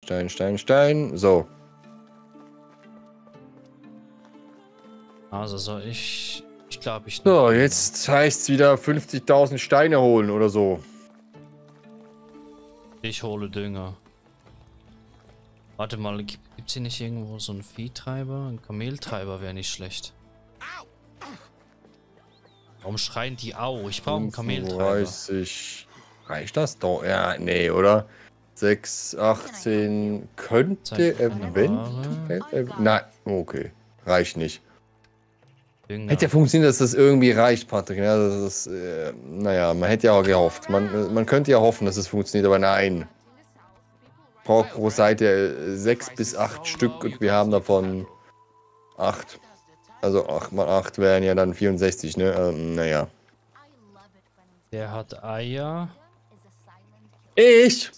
Stein. So. Also soll ich glaube ich. So, jetzt heißt es wieder 50.000 Steine holen oder so. Ich hole Dünger. Warte mal, gibt's hier nicht irgendwo so einen Viehtreiber? Ein Kameltreiber wäre nicht schlecht. Warum schreien die Au? Ich brauche einen Kameltreiber. 35. Reicht das doch? Ja, nee, oder? 6, 18 könnte eventuell. Nein, okay. Reicht nicht. Dünger. Hätte ja funktioniert, dass das irgendwie reicht, Patrick. Ja, naja, man hätte ja auch gehofft. Man könnte ja hoffen, dass es funktioniert, aber nein. Braucht pro Seite 6 bis 8 Stück und wir haben davon 8. Also 8 mal 8 wären ja dann 64, ne? Naja. Der hat Eier. Ich!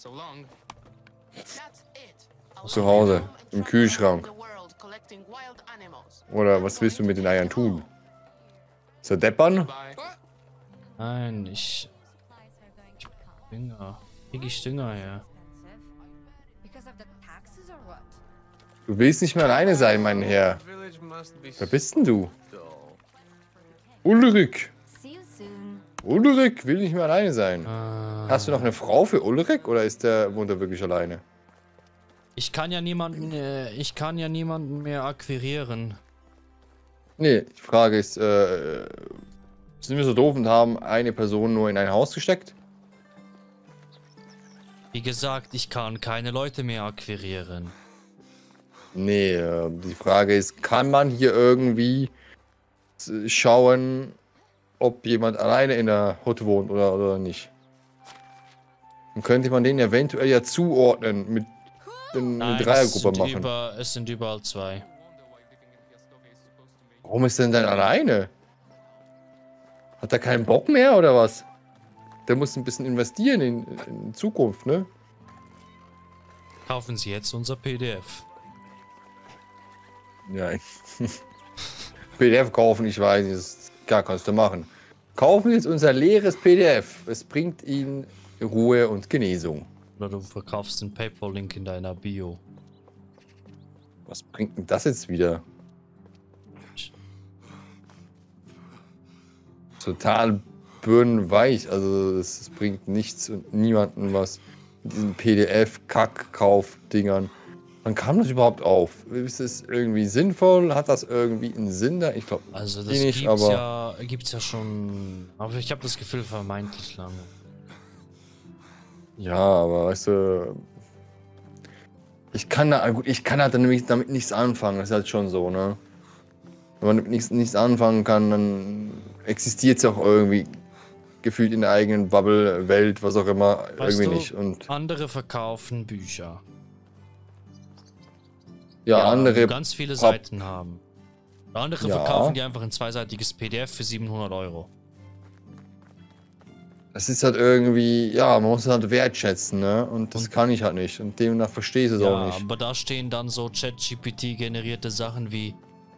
Zu Hause, im Kühlschrank. Oder was willst du mit den Eiern tun? Zerdeppern? Nein, ich Dünger. Krieg ich Dünger her? Du willst nicht mehr alleine sein, mein Herr. Wer bist denn du? Ulrich. Ulrich will nicht mehr alleine sein. Hast du noch eine Frau für Ulrich oder wohnt er wirklich alleine? Ich kann ja niemanden mehr akquirieren. Nee, die Frage ist, sind wir so doof und haben eine Person nur in ein Haus gesteckt? Wie gesagt, ich kann keine Leute mehr akquirieren. Nee, die Frage ist, kann man hier irgendwie schauen, ob jemand alleine in der Hut wohnt oder nicht? Dann könnte man den eventuell ja zuordnen, mit eine Dreiergruppe machen. Es sind überall 2. Warum ist denn dann alleine? Hat er keinen Bock mehr oder was? Der muss ein bisschen investieren in Zukunft, ne? Kaufen Sie jetzt unser PDF. Ja, PDF kaufen, ich weiß nicht, das kannst du machen. Kaufen jetzt unser leeres PDF. Es bringt Ihnen Ruhe und Genesung. Oder du verkaufst den PayPal-Link in deiner Bio. Was bringt denn das jetzt wieder? Total birnenweich. Also es bringt nichts und niemanden was mit diesen PDF-Kack-Kauf-Dingern. Wann kam das überhaupt auf? Ist es irgendwie sinnvoll? Hat das irgendwie einen Sinn da? Ich glaube also das nicht, gibt's ja schon. Aber ich habe das Gefühl vermeintlich lange. Ja, aber weißt du, ich kann halt nämlich damit nichts anfangen. Das ist halt schon so, ne? Wenn man damit nichts anfangen kann, dann existiert es auch irgendwie gefühlt in der eigenen Bubble, Welt, was auch immer, Weißt irgendwie du, nicht. Und andere verkaufen Bücher. ja, andere ganz viele Seiten haben. Andere verkaufen die einfach ein zweiseitiges PDF für 700 €. Das ist halt irgendwie, ja, man muss es halt wertschätzen, ne? Und das kann ich halt nicht. Und demnach verstehe ich es auch nicht. Ja, aber da stehen dann so ChatGPT-generierte Sachen wie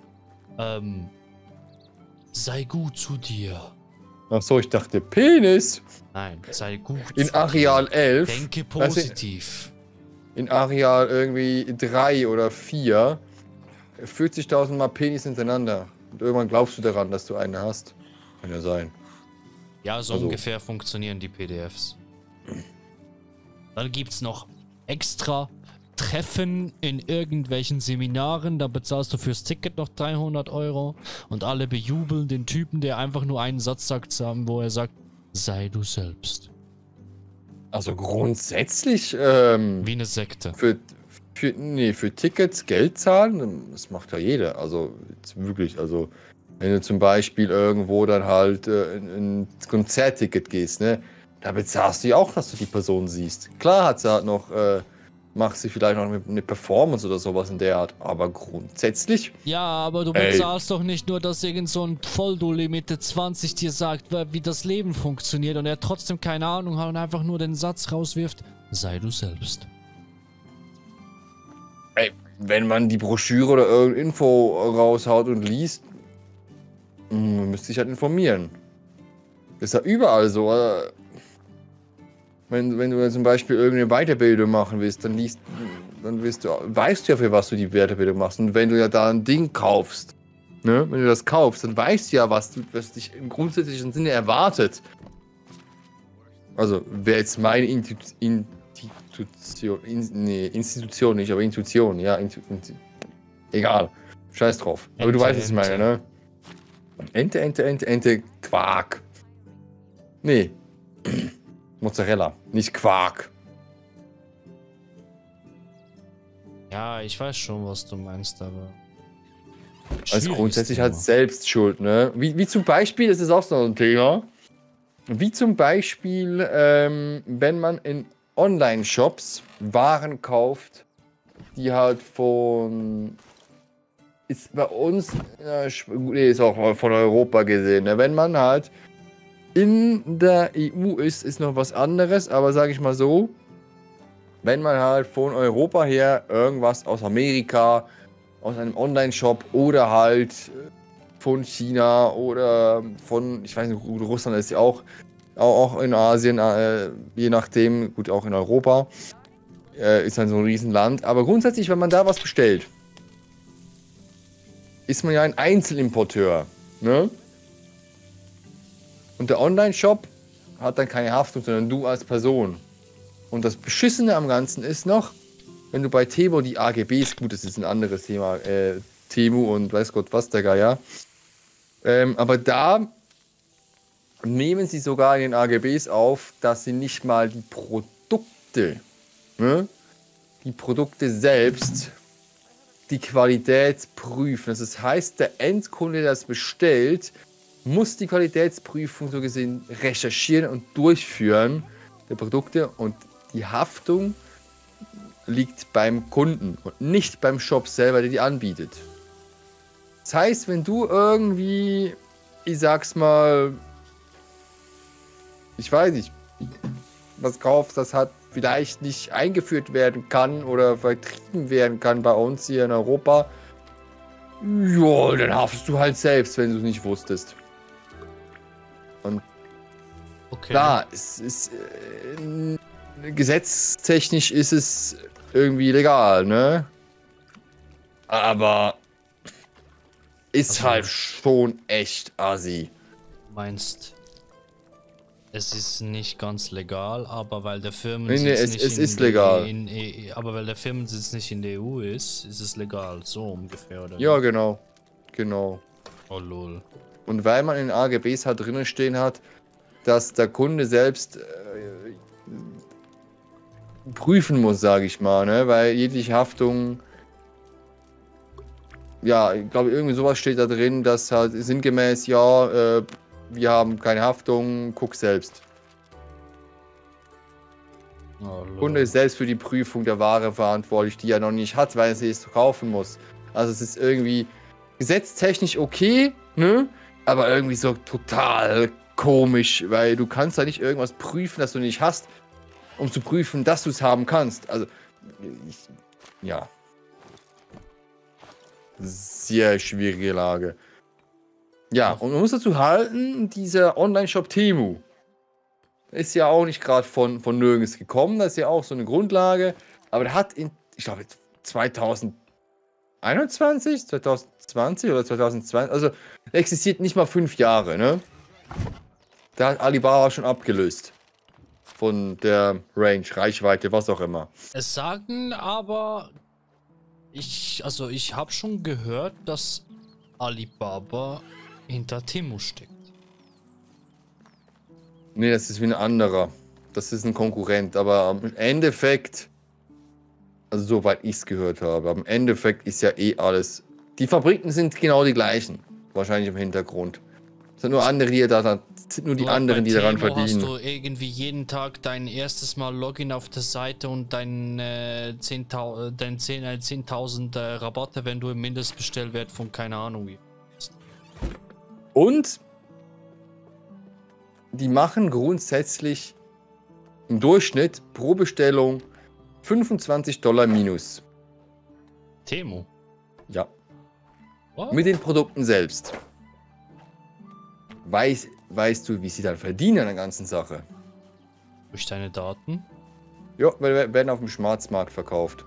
sei gut zu dir. Ach so, ich dachte Penis. Nein, sei gut in zu Areal dir. 11. Denke positiv. In Areal irgendwie 3 oder 4 40.000 Mal Penis hintereinander. Und irgendwann glaubst du daran, dass du eine hast. Kann ja sein. Ja, so ungefähr funktionieren die PDFs. Dann gibt's noch extra Treffen in irgendwelchen Seminaren. Da bezahlst du fürs Ticket noch 300 € und alle bejubeln den Typen, der einfach nur einen Satz sagt, wo er sagt, sei du selbst. Also grundsätzlich, wie eine Sekte. Für Tickets Geld zahlen, das macht ja jeder. Also wirklich, also wenn du zum Beispiel irgendwo dann halt ein Konzertticket gehst, ne, da bezahlst du ja auch, dass du die Person siehst. Klar hat sie halt noch, macht sie vielleicht noch eine Performance oder sowas in der Art, aber grundsätzlich. Ja, aber du bezahlst doch nicht nur, dass irgend so ein Volldulli Mitte 20 dir sagt, wie das Leben funktioniert und er trotzdem keine Ahnung hat und einfach nur den Satz rauswirft, sei du selbst. Ey, wenn man die Broschüre oder irgendeine Info raushaut und liest, müsste ich halt informieren. Ist ja überall so. Wenn du zum Beispiel irgendeine Weiterbildung machen willst, dann weißt du ja, für was du die Weiterbildung machst. Und wenn du ja da ein Ding kaufst, ne, wenn du das kaufst, dann weißt du ja, was dich im grundsätzlichen Sinne erwartet. Also, wäre jetzt meine Institution, Institution nicht, aber Intuition, ja, egal. Scheiß drauf. Aber du weißt, was ich meine, ne? Ente, Quark. Nee. Mozzarella, nicht Quark. Ja, ich weiß schon, was du meinst, aber... Also grundsätzlich halt selbst schuld, ne? Wie zum Beispiel, das ist auch so ein Thema, wie zum Beispiel, wenn man in Online-Shops Waren kauft, die halt ist bei uns, ist auch von Europa gesehen, ne? Wenn man halt in der EU ist noch was anderes, aber sage ich mal so, wenn man halt von Europa her irgendwas aus Amerika, aus einem Online-Shop oder halt von China oder von, ich weiß nicht, Russland ist ja auch in Asien, je nachdem, gut, auch in Europa, ist halt so ein Riesenland. Aber grundsätzlich, wenn man da was bestellt, ist man ja ein Einzelimporteur, ne? Und der Online-Shop hat dann keine Haftung, sondern du als Person. Und das Beschissene am Ganzen ist noch, wenn du bei Temu die AGBs, gut, das ist ein anderes Thema, Temu und weiß Gott was, der Geier. Aber da nehmen sie sogar in den AGBs auf, dass sie nicht mal die Produkte, ne, die Produkte selbst, die Qualität prüfen. Das heißt, der Endkunde, der das bestellt, muss die Qualitätsprüfung so gesehen recherchieren und durchführen der Produkte, und die Haftung liegt beim Kunden und nicht beim Shop selber, der die anbietet. Das heißt, wenn du irgendwie, ich sag's mal, ich weiß nicht, was kaufst, das hat vielleicht nicht eingeführt werden kann oder vertrieben werden kann bei uns hier in Europa, ja, dann haftest du halt selbst, wenn du es nicht wusstest. Und okay. Klar, es ist gesetztechnisch ist es irgendwie legal, ne? Aber ist also, halt schon echt assi. Meinst, es ist nicht ganz legal, aber weil der Firmensitz aber weil der Firmensitz nicht in der EU ist, ist es legal, so ungefähr, oder? Ja, genau. Oh lol. Und weil man in den AGBs halt drinnen stehen hat, dass der Kunde selbst prüfen muss, sage ich mal, ne? Weil jegliche Haftung, ja, ich glaube, irgendwie sowas steht da drin, dass halt sinngemäß, ja, wir haben keine Haftung, guck selbst. Oh, der Kunde ist selbst für die Prüfung der Ware verantwortlich, die er noch nicht hat, weil er sie es kaufen muss. Also es ist irgendwie gesetztechnisch okay, ne? Aber irgendwie so total komisch, weil du kannst da nicht irgendwas prüfen, das du nicht hast, um zu prüfen, dass du es haben kannst. Also, ja. Sehr schwierige Lage. Ja, und man muss dazu halten, dieser Online-Shop Temu ist ja auch nicht gerade von nirgends gekommen. Das ist ja auch so eine Grundlage. Aber der hat ich glaube, 2021, 2020 oder 2020, also der existiert nicht mal 5 Jahre, ne? Da hat Alibaba schon abgelöst. Von der Range, Reichweite, was auch immer. Es sagen aber, ich habe schon gehört, dass Alibaba hinter Temu steckt. Nee, das ist wie ein anderer. Das ist ein Konkurrent, aber im Endeffekt, also soweit ich es gehört habe, aber im Endeffekt ist ja eh alles, die Fabriken sind genau die gleichen, wahrscheinlich im Hintergrund. Es sind nur andere, die anderen, die daran verdienen. Hast du irgendwie jeden Tag dein erstes Mal Login auf der Seite und dein 10.000 Rabatte, wenn du im Mindestbestellwert von keine Ahnung wie. Und die machen grundsätzlich im Durchschnitt pro Bestellung $25 minus. Temu? Ja. What? Mit den Produkten selbst. Weißt du, wie sie dann verdienen an der ganzen Sache? Durch deine Daten? Ja, werden auf dem Schwarzmarkt verkauft.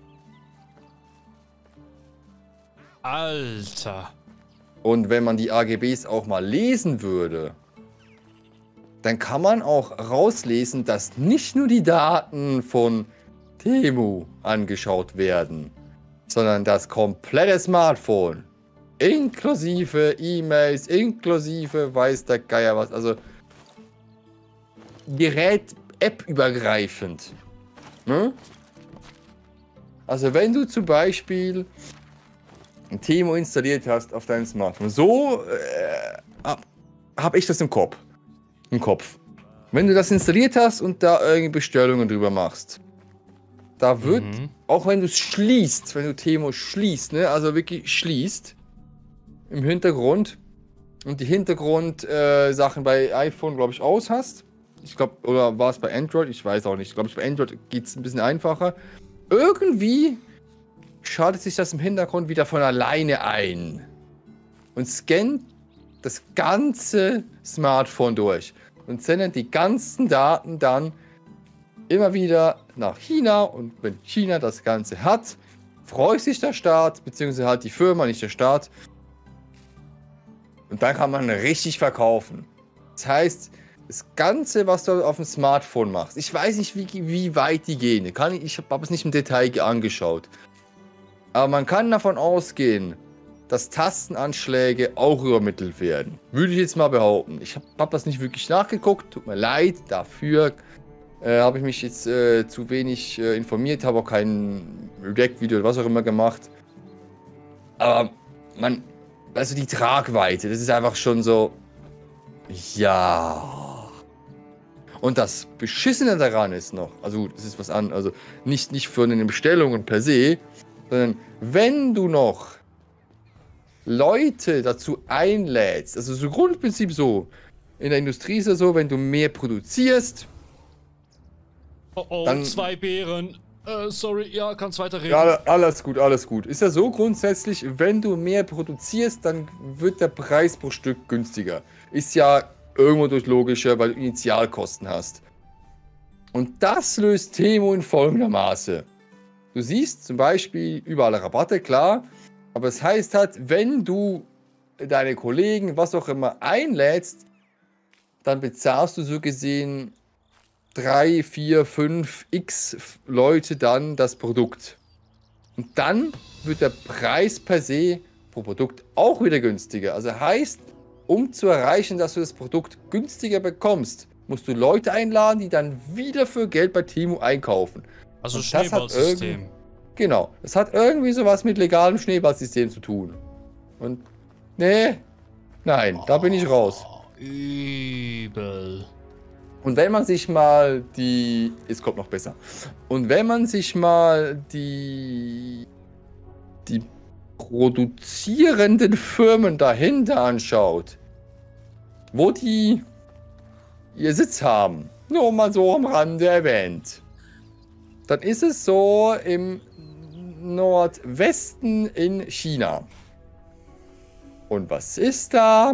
Alter. Und wenn man die AGBs auch mal lesen würde, dann kann man auch rauslesen, dass nicht nur die Daten von Temu angeschaut werden, sondern das komplette Smartphone. Inklusive E-Mails, inklusive weiß der Geier was. Also Gerät App-übergreifend. Ne? Also wenn du zum Beispiel ein Temu installiert hast auf deinem Smartphone, so habe ich das im Kopf. Wenn du das installiert hast und da irgendwie Bestellungen drüber machst, da wird, auch wenn du es schließt, wenn du Temu schließt, ne, also wirklich schließt, im Hintergrund und die Hintergrundsachen bei iPhone, glaube ich, aus hast. Ich glaube, oder war es bei Android? Ich weiß auch nicht. Ich glaube, bei Android geht es ein bisschen einfacher. Irgendwie schaltet sich das im Hintergrund wieder von alleine ein und scannt das ganze Smartphone durch und sendet die ganzen Daten dann immer wieder nach China. Und wenn China das Ganze hat, freut sich der Staat, beziehungsweise halt die Firma, nicht der Staat. Und dann kann man richtig verkaufen. Das heißt, das Ganze, was du auf dem Smartphone machst, ich weiß nicht, wie weit die gehen. Ich habe es nicht im Detail angeschaut. Aber man kann davon ausgehen, dass Tastenanschläge auch übermittelt werden. Würde ich jetzt mal behaupten. Ich habe das nicht wirklich nachgeguckt. Tut mir leid dafür. Habe ich mich jetzt zu wenig informiert. Habe auch kein React-Video oder was auch immer gemacht. Aber also die Tragweite, das ist einfach schon so, ja. Und das Beschissene daran ist noch, also das ist was an, also nicht von den Bestellungen per se, sondern wenn du noch Leute dazu einlädst, also so Grundprinzip so, in der Industrie ist es so, wenn du mehr produzierst, oh, dann, 2 Beeren. Sorry, ja, kannst weiterreden. Ja, alles gut. Ist ja so grundsätzlich, wenn du mehr produzierst, dann wird der Preis pro Stück günstiger. Ist ja irgendwo durch logischer, weil du Initialkosten hast. Und das löst Temu in folgendermaßen. Du siehst zum Beispiel überall Rabatte, klar, aber es heißt halt, wenn du deine Kollegen, was auch immer, einlädst, dann bezahlst du so gesehen 3, 4, 5 x Leute dann das Produkt. Und dann wird der Preis per se pro Produkt auch wieder günstiger. Also heißt, um zu erreichen, dass du das Produkt günstiger bekommst, musst du Leute einladen, die dann wieder für Geld bei Temu einkaufen. Also Schneeballsystem. Genau, das hat irgendwie sowas mit legalem Schneeballsystem zu tun. Und nein, da bin ich raus. Übel. Und wenn man sich mal es kommt noch besser. Und wenn man sich mal die produzierenden Firmen dahinter anschaut, wo die ihr Sitz haben, nur mal so am Rande erwähnt, dann ist es so im Nordwesten in China. Und was ist da?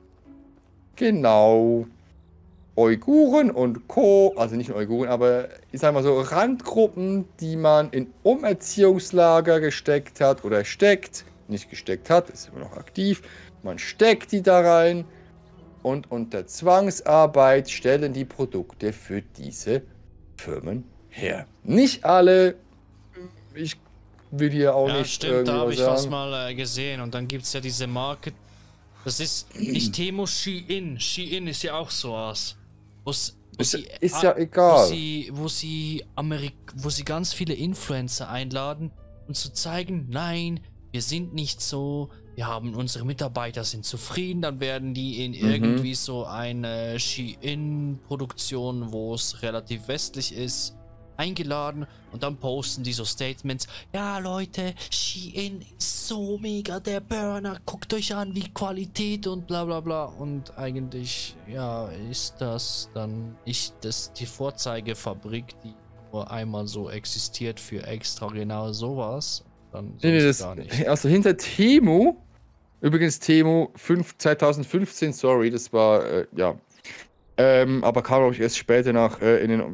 Genau. Uiguren und Co., also nicht nur Uiguren, aber ich sag mal so Randgruppen, die man in Umerziehungslager gesteckt hat oder steckt, nicht gesteckt hat, ist immer noch aktiv, man steckt die da rein und unter Zwangsarbeit stellen die Produkte für diese Firmen her. Nicht alle, ich will hier auch nicht stimmt, da habe ich sagen. was mal gesehen und dann gibt es ja diese Marke, das ist nicht Temu, Shein. Shein ist ja auch sowas. Ist ja egal. Wo sie ganz viele Influencer einladen, um zu zeigen, nein, wir sind nicht so, wir haben unsere Mitarbeiter sind zufrieden, dann werden die in irgendwie so eine Shein-Produktion, wo es relativ westlich ist, eingeladen und dann posten die so Statements, ja Leute, Shein ist so mega der Burner, guckt euch an, wie Qualität und bla bla bla, und eigentlich, ja, ist das dann nicht die Vorzeigefabrik, die nur einmal so existiert für extra genau sowas, dann das gar nicht. Also hinter Temu, übrigens Temu 2015, sorry, das war, ja, Aber kam, glaube ich, erst später in den